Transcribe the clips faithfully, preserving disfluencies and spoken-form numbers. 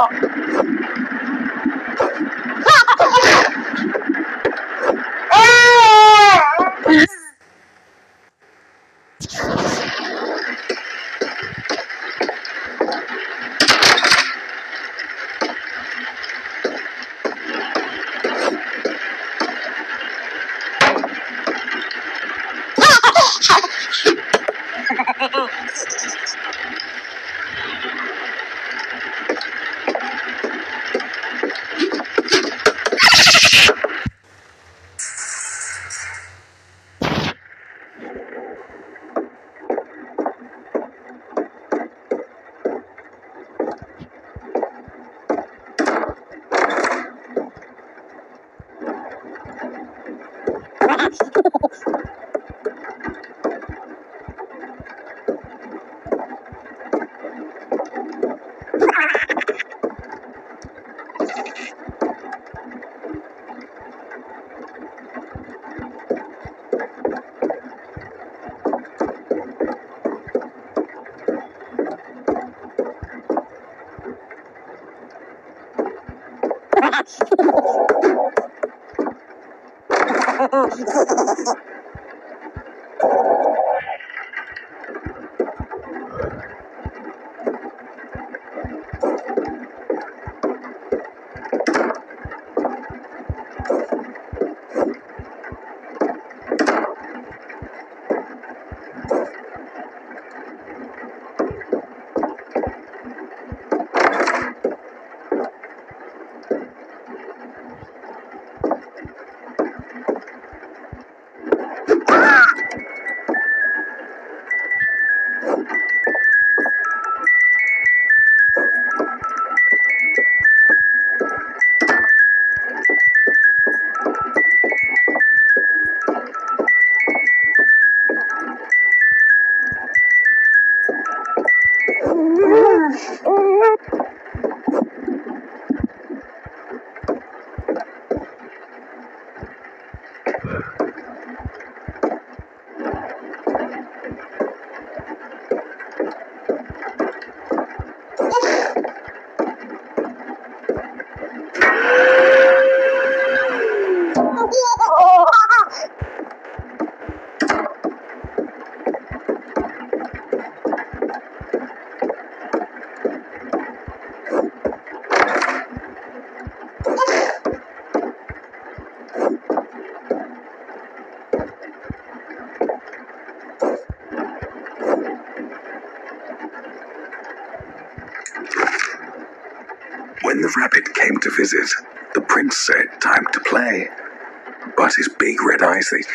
When the rabbit came to visit, the prince said, "Time to play." But his big red eyes, they...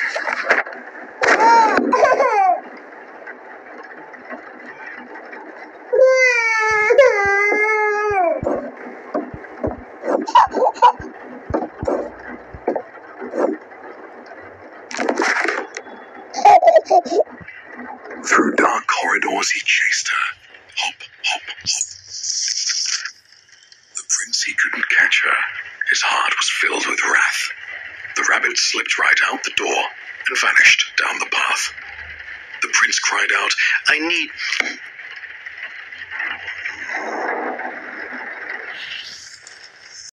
Through dark corridors he chased her. Hop, hop, hop. The prince, he couldn't catch her. His heart was filled with wrath. The rabbit slipped right out the door and vanished down the path. The prince cried out, "I need...